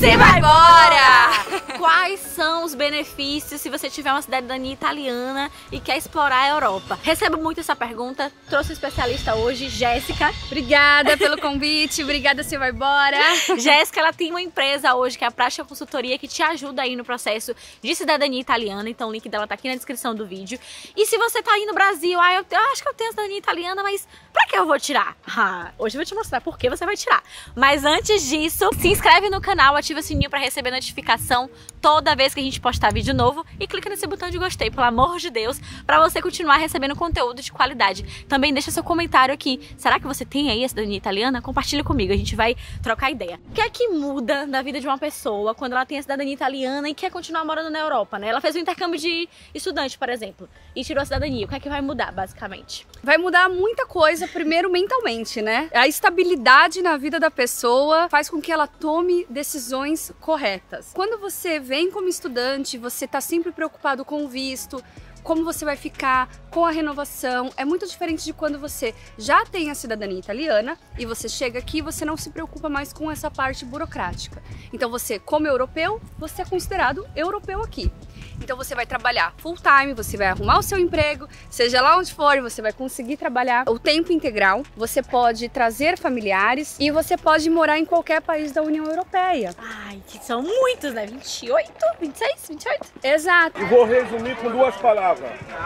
Você vai embora! Quais são os benefícios se você tiver uma cidadania italiana e quer explorar a Europa? Recebo muito essa pergunta, trouxe um especialista hoje, Jéssica. Obrigada pelo convite, obrigada, Você vai embora! Jéssica, ela tem uma empresa hoje que é a Prática Consultoria, que te ajuda aí no processo de cidadania italiana, então o link dela tá aqui na descrição do vídeo. E se você tá aí no Brasil, eu acho que eu tenho cidadania italiana, mas pra que eu vou tirar? Hoje eu vou te mostrar por que você vai tirar. Mas antes disso, se inscreve no canal, ativa o sininho pra receber notificação toda vez que a gente postar vídeo novo e clica nesse botão de gostei, pelo amor de Deus, pra você continuar recebendo conteúdo de qualidade. Também deixa seu comentário aqui. Será que você tem aí a cidadania italiana? Compartilha comigo, a gente vai trocar ideia. O que é que muda na vida de uma pessoa quando ela tem a cidadania italiana e quer continuar morando na Europa, né? Ela fez um intercâmbio de estudante, por exemplo, e tirou a cidadania. O que é que vai mudar, basicamente? Vai mudar muita coisa, primeiro mentalmente, né? A estabilidade na vida da pessoa faz com que ela tome decisões corretas. Quando você vem como estudante, você tá sempre preocupado com o visto, como você vai ficar com a renovação. É muito diferente de quando você já tem a cidadania italiana e você chega aqui e você não se preocupa mais com essa parte burocrática. Então você, como europeu, você é considerado europeu aqui. Então você vai trabalhar full time, você vai arrumar o seu emprego, seja lá onde for, você vai conseguir trabalhar o tempo integral, você pode trazer familiares e você pode morar em qualquer país da União Europeia. Ai, que são muitos, né? 28, 26, 28? Exato. E vou resumir com duas palavras.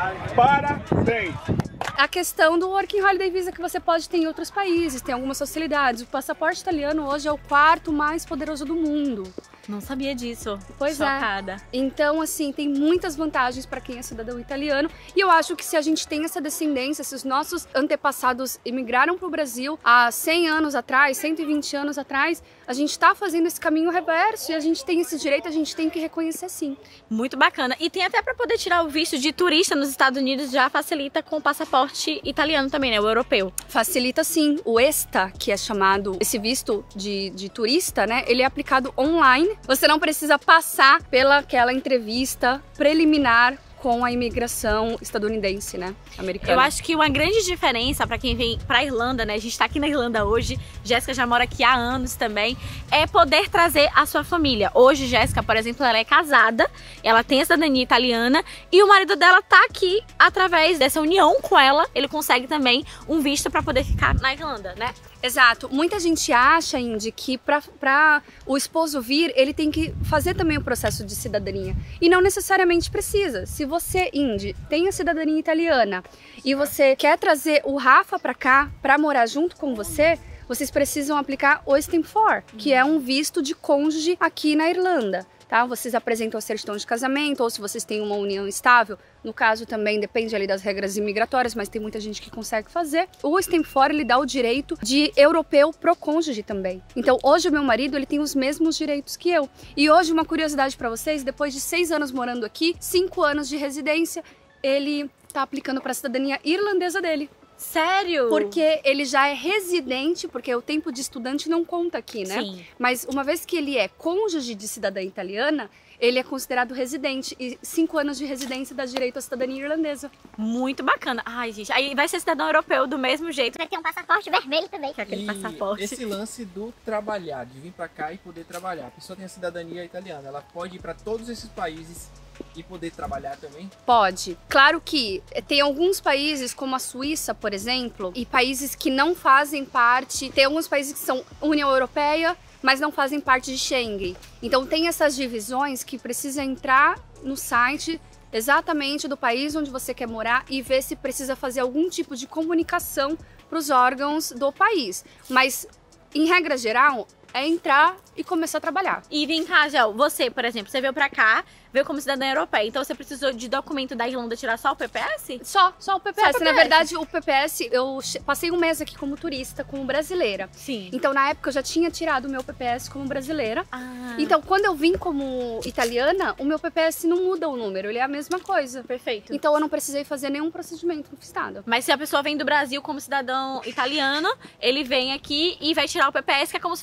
Parabéns! A questão do Working Holiday Visa que você pode ter em outros países, tem algumas facilidades. O passaporte italiano hoje é o quarto mais poderoso do mundo. Não sabia disso. Pois Chocada. é. Então, assim, tem muitas vantagens para quem é cidadão italiano. E eu acho que se a gente tem essa descendência, se os nossos antepassados imigraram para o Brasil há 100 anos atrás, 120 anos atrás, a gente está fazendo esse caminho reverso e a gente tem esse direito, a gente tem que reconhecer sim. Muito bacana. E tem até para poder tirar o visto de turista nos Estados Unidos, já facilita com o passaporte italiano também, né? O europeu. Facilita sim. O ESTA, que é chamado esse visto de turista, né? Ele é aplicado online. Você não precisa passar pelaquela entrevista preliminar com a imigração estadunidense, né, americana. Eu acho que uma grande diferença para quem vem pra Irlanda, né, a gente tá aqui na Irlanda hoje, Jéssica já mora aqui há anos também, é poder trazer a sua família. Hoje, Jéssica, por exemplo, ela é casada, ela tem a cidadania italiana e o marido dela tá aqui através dessa união com ela, ele consegue também um visto para poder ficar na Irlanda, né? Exato. Muita gente acha, Indy, que para o esposo vir, ele tem que fazer também o processo de cidadania. E não necessariamente precisa. Se você, Indy, tem a cidadania italiana e você quer trazer o Rafa para cá, para morar junto com você, vocês precisam aplicar o Stamp 4, que é um visto de cônjuge aqui na Irlanda. Tá? Vocês apresentam a certidão de casamento, ou se vocês têm uma união estável, no caso também depende ali das regras imigratórias, mas tem muita gente que consegue fazer. O Stamp 4, ele dá o direito de europeu pro cônjuge também. Então hoje o meu marido, ele tem os mesmos direitos que eu. E hoje uma curiosidade para vocês, depois de 6 anos morando aqui, 5 anos de residência, ele tá aplicando para a cidadania irlandesa dele. Sério? Porque ele já é residente, porque o tempo de estudante não conta aqui, né? Sim. Mas uma vez que ele é cônjuge de cidadã italiana, ele é considerado residente. E 5 anos de residência dá direito à cidadania irlandesa. Muito bacana. Ai, gente, aí vai ser cidadão europeu do mesmo jeito. Vai ter um passaporte vermelho também. Que é aquele E passaporte. esse lance do trabalhar, de vir pra cá e poder trabalhar. A pessoa tem a cidadania italiana, ela pode ir pra todos esses países e poder trabalhar também? Pode. Claro que tem alguns países, como a Suíça, por exemplo, e países que não fazem parte. Tem alguns países que são União Europeia, mas não fazem parte de Schengen. Então tem essas divisões que precisa entrar no site exatamente do país onde você quer morar e ver se precisa fazer algum tipo de comunicação para os órgãos do país. Mas, em regra geral, é entrar e começar a trabalhar. E vem cá, Gel, você, por exemplo, você veio pra cá, veio como cidadã europeia, então você precisou de documento da Irlanda tirar só o PPS? Só o PPS. Só o Na PPS. verdade, o PPS, eu passei um mês aqui como turista, como brasileira. Sim. Então, na época, eu já tinha tirado o meu PPS como brasileira. Ah, Então, quando eu vim como italiana, o meu PPS não muda o número, ele é a mesma coisa. perfeito. Então, eu não precisei fazer nenhum procedimento, não fiz nada. Mas se a pessoa vem do Brasil como cidadão italiano, ele vem aqui e vai tirar o PPS, que é como se fosse um CPF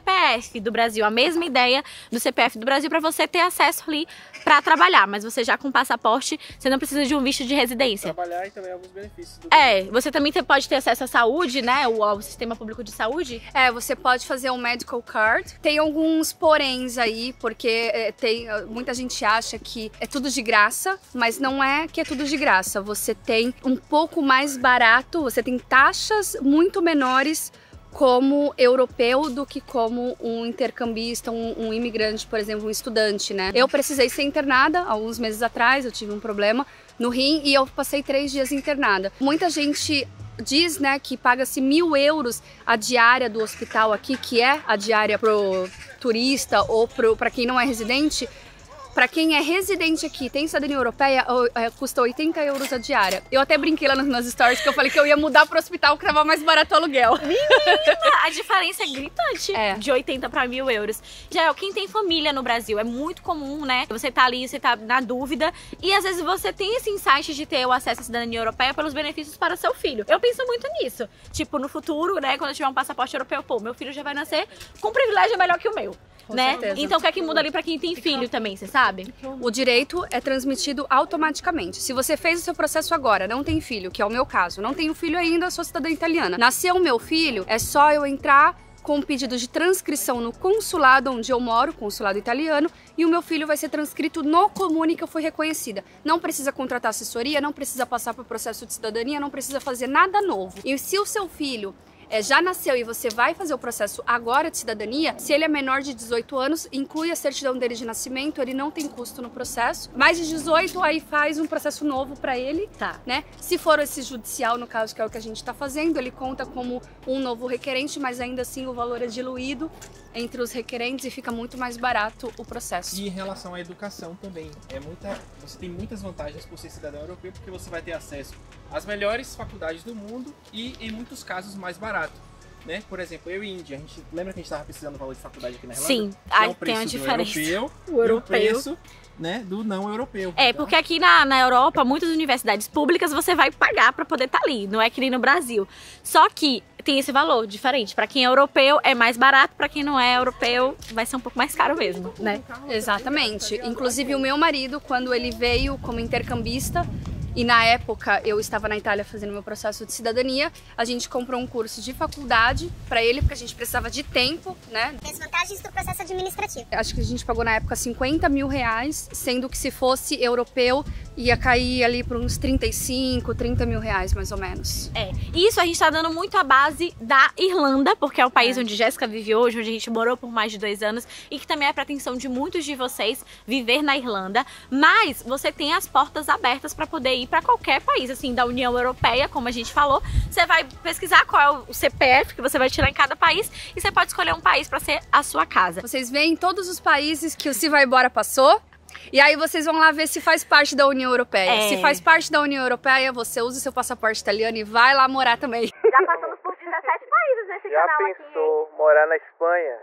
CPF do Brasil, a mesma ideia do CPF do Brasil para você ter acesso ali para trabalhar, mas você já com passaporte, você não precisa de um visto de residência. Trabalhar e também alguns benefícios do Você também pode ter acesso à saúde, né, ao sistema público de saúde. Você pode fazer um medical card. Tem alguns poréns aí, porque muita gente acha que é tudo de graça, mas não é que é tudo de graça. Você tem um pouco mais barato, você tem taxas muito menores como europeu do que como um intercambista, um imigrante, por exemplo, um estudante, né? Eu precisei ser internada alguns meses atrás, eu tive um problema no rim e eu passei 3 dias internada. Muita gente diz, né, que paga-se 1.000 euros a diária do hospital aqui, que é a diária pro turista ou para quem não é residente. Para quem é residente aqui, tem cidadania europeia, custa 80 euros a diária. Eu até brinquei lá nas stories que eu falei que eu ia mudar pro hospital que tava mais barato o aluguel. Menina, a diferença é gritante, de 80 para 1.000 euros. Já quem tem família no Brasil, é muito comum, né? Você tá ali, você tá na dúvida e às vezes você tem esse insight de ter o acesso à cidadania europeia pelos benefícios para seu filho. Eu penso muito nisso. Tipo, no futuro, né, quando eu tiver um passaporte europeu, pô, meu filho já vai nascer com um privilégio melhor que o meu. Né? Então o que é que muda ali pra quem tem filho também, você sabe? O direito é transmitido automaticamente. Se você fez o seu processo agora, não tem filho, que é o meu caso, não tenho filho ainda, sou cidadã italiana. Nasceu o meu filho, é só eu entrar com um pedido de transcrição no consulado onde eu moro, consulado italiano, e o meu filho vai ser transcrito no Comune que eu fui reconhecida. Não precisa contratar assessoria, não precisa passar por processo de cidadania, não precisa fazer nada novo. E se o seu filho já nasceu e você vai fazer o processo agora de cidadania, se ele é menor de 18 anos, inclui a certidão dele de nascimento, ele não tem custo no processo. Mais de 18, aí faz um processo novo para ele, né? Se for esse judicial, no caso, que é o que a gente tá fazendo, ele conta como um novo requerente, mas ainda assim o valor é diluído entre os requerentes e fica muito mais barato o processo. E em relação à educação também, você tem muitas vantagens por ser cidadão europeu, porque você vai ter acesso às melhores faculdades do mundo e, em muitos casos, mais barato. Né? Por exemplo, eu e Índia, a gente lembra que a gente estava precisando do valor de faculdade aqui na Irlanda? Sim, aí tem a diferença. O europeu e o preço, né, do não europeu. Porque aqui na Europa, muitas universidades públicas você vai pagar para poder estar ali, não é que nem no Brasil. Só que tem esse valor diferente. Para quem é europeu é mais barato, para quem não é europeu vai ser um pouco mais caro mesmo, né? Exatamente. Inclusive o meu marido, quando ele veio como intercambista, e na época eu estava na Itália fazendo meu processo de cidadania, a gente comprou um curso de faculdade para ele, porque a gente precisava de tempo, né? As vantagens do processo administrativo. Acho que a gente pagou na época 50 mil reais, sendo que se fosse europeu ia cair ali por uns 35, 30 mil reais mais ou menos. Isso a gente tá dando muito a base da Irlanda, porque é o país onde Jéssica vive hoje, onde a gente morou por mais de 2 anos e que também é a pretensão de muitos de vocês viver na Irlanda, mas você tem as portas abertas para poder ir para qualquer país, assim, da União Europeia, como a gente falou. Você vai pesquisar qual é o CPF que você vai tirar em cada país e você pode escolher um país para ser a sua casa. Vocês veem todos os países que o Se Vai Embora passou, e aí vocês vão lá ver se faz parte da União Europeia. Se faz parte da União Europeia, você usa o seu passaporte italiano e vai lá morar também. Já passamos por 17 países nesse canal aqui. Já pensou morar na Espanha?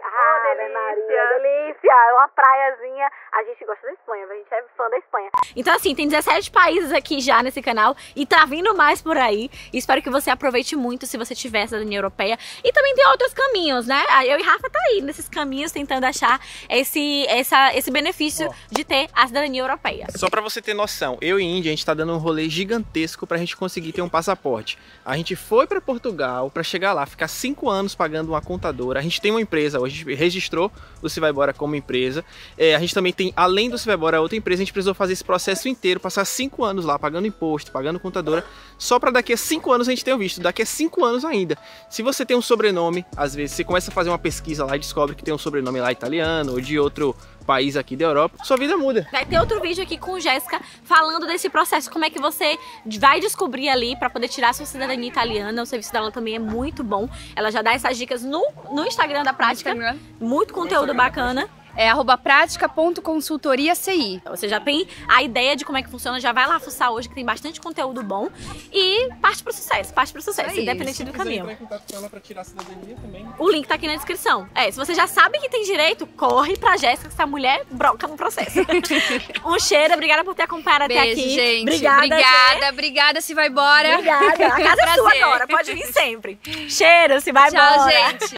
Delícia! É uma praiazinha. A gente gosta da Espanha, a gente é fã da Espanha. Então assim, tem 17 países aqui já nesse canal e tá vindo mais por aí. E espero que você aproveite muito se você tiver essa União Europeia. E também tem outros caminhos, né? Eu e Rafa tá aí nesses caminhos tentando achar esse benefício de ter a cidadania europeia. Só pra você ter noção, eu e Índia, a gente tá dando um rolê gigantesco pra gente conseguir ter um passaporte. A gente foi pra Portugal pra chegar lá, ficar 5 anos pagando uma contadora. A gente tem uma empresa hoje, a gente registrou o Se Vai Embora como empresa. A gente também tem, além do Se Vai Embora, outra empresa. A gente precisou fazer esse processo inteiro, passar 5 anos lá, pagando imposto, pagando contadora, só pra daqui a 5 anos a gente ter o visto. Daqui a 5 anos ainda. Se você tem um sobrenome, às vezes você começa a fazer uma pesquisa lá e descobre que tem um sobrenome lá italiano ou de outro país aqui da Europa, sua vida muda. Vai ter outro vídeo aqui com Jéssica falando desse processo, como é que você vai descobrir ali para poder tirar sua cidadania italiana. O serviço dela também é muito bom. Ela já dá essas dicas no Instagram da Prática. Muito conteúdo bacana. É @pratica.consultoriaci. Você já tem a ideia de como é que funciona, já vai lá fuçar hoje, que tem bastante conteúdo bom. E parte pro sucesso, independente do caminho. Entrar em contato com ela pra tirar a cidadania também. O link tá aqui na descrição. Se você já sabe que tem direito, corre pra Jéssica, que essa mulher broca no processo. Um cheiro, obrigada por ter acompanhado até aqui. Gente. Obrigada, Se Vai Embora. Obrigada. A casa é sua agora, pode vir sempre. Cheiro, Se Vai Embora. Tchau, gente.